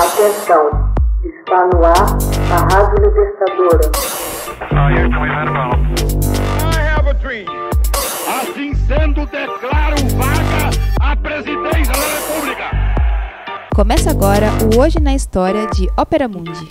Atenção, está no ar a Rádio Libertadora. I have a dream. Assim sendo, declaro vaga a presidência da República. Começa agora o Hoje na História de Ópera Mundi.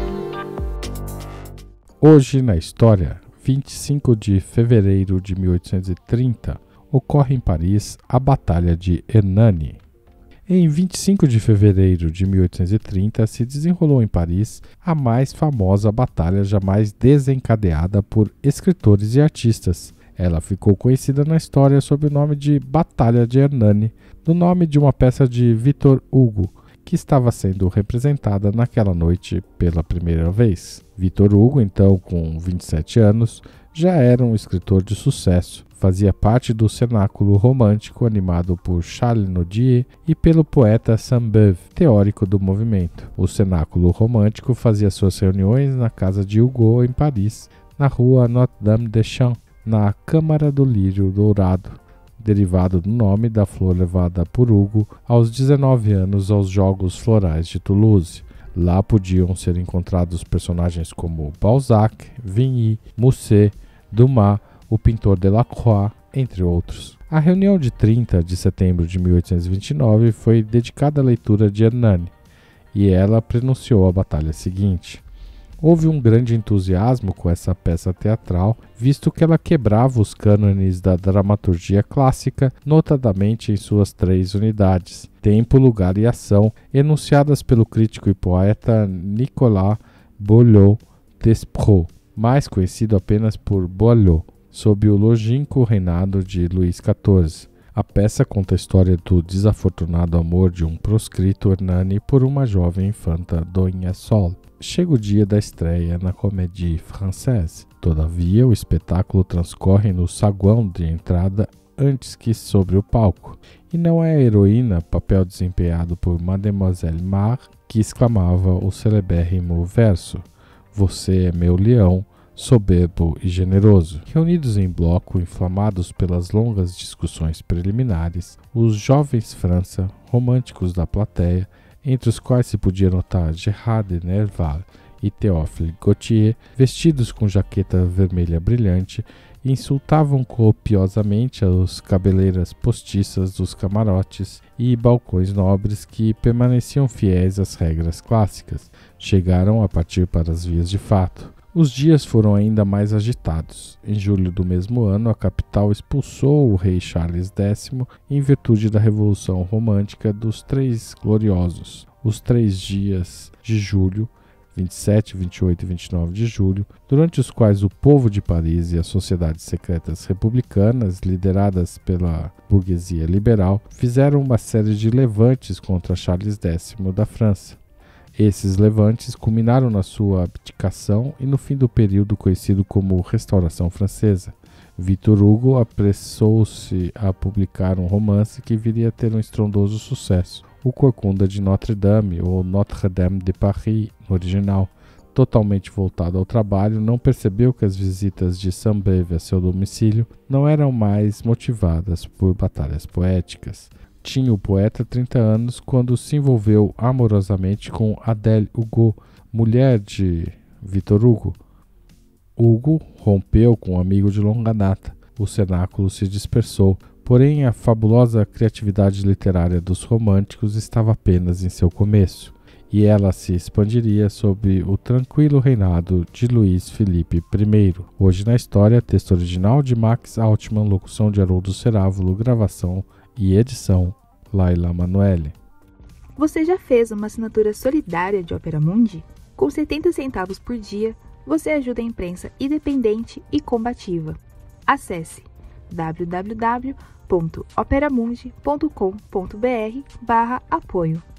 Hoje na História, 25 de fevereiro de 1830, ocorre em Paris a Batalha de Hernani. Em 25 de fevereiro de 1830 se desenrolou em Paris a mais famosa batalha jamais desencadeada por escritores e artistas. Ela ficou conhecida na história sob o nome de Batalha de Hernani, do nome de uma peça de Victor Hugo, que estava sendo representada naquela noite pela primeira vez. Victor Hugo, então com 27 anos, já era um escritor de sucesso. Fazia parte do cenáculo romântico animado por Charles Nodier e pelo poeta Sainte-Beuve, teórico do movimento. O cenáculo romântico fazia suas reuniões na casa de Hugo, em Paris, na rua Notre-Dame-des-Champs, na Câmara do Lírio Dourado, derivado do nome da flor levada por Hugo aos 19 anos aos Jogos Florais de Toulouse. Lá podiam ser encontrados personagens como Balzac, Vigny, Musset, Dumas, o pintor Delacroix, entre outros. A reunião de 30 de setembro de 1829 foi dedicada à leitura de Hernani, e ela prenunciou a batalha seguinte. Houve um grande entusiasmo com essa peça teatral, visto que ela quebrava os cânones da dramaturgia clássica, notadamente em suas 3 unidades: tempo, lugar e ação, enunciadas pelo crítico e poeta Nicolas Boileau-Despreaux, mais conhecido apenas por Boileau, sob o longínquo reinado de Luís XIV. A peça conta a história do desafortunado amor de um proscrito Hernani por uma jovem infanta Dona Sol. Chega o dia da estreia na Comédie Française. Todavia, o espetáculo transcorre no saguão de entrada antes que sobre o palco. E não é a heroína, papel desempenhado por Mademoiselle Mars, que exclamava o celebérrimo verso: "Você é meu leão, soberbo e generoso". Reunidos em bloco, inflamados pelas longas discussões preliminares, os jovens França, românticos da plateia, entre os quais se podia notar Gerard de Nerval e Théophile Gautier, vestidos com jaqueta vermelha brilhante, insultavam copiosamente as cabeleiras postiças dos camarotes e balcões nobres que permaneciam fiéis às regras clássicas. Chegaram a partir para as vias de fato. Os dias foram ainda mais agitados. Em julho do mesmo ano, a capital expulsou o rei Charles X em virtude da Revolução Romântica dos Três Gloriosos. Os 3 dias de julho, 27, 28 e 29 de julho, durante os quais o povo de Paris e as sociedades secretas republicanas, lideradas pela burguesia liberal, fizeram uma série de levantes contra Charles X da França. Esses levantes culminaram na sua abdicação e no fim do período conhecido como Restauração Francesa. Victor Hugo apressou-se a publicar um romance que viria a ter um estrondoso sucesso, O Corcunda de Notre-Dame, ou Notre-Dame de Paris, no original. Totalmente voltado ao trabalho, não percebeu que as visitas de Sainte-Beuve a seu domicílio não eram mais motivadas por batalhas poéticas. Tinha o poeta 30 anos quando se envolveu amorosamente com Adèle Hugo, mulher de Victor Hugo. Hugo rompeu com um amigo de longa data. O cenáculo se dispersou, porém a fabulosa criatividade literária dos românticos estava apenas em seu começo, e ela se expandiria sob o tranquilo reinado de Luís Felipe I. Hoje na História, texto original de Max Altman, locução de Haroldo Cerávulo, gravação e edição Laila Manoeli. Você já fez uma assinatura solidária de Ópera Mundi? Com 70 centavos por dia, você ajuda a imprensa independente e combativa. Acesse www.operamundi.com.br/apoio.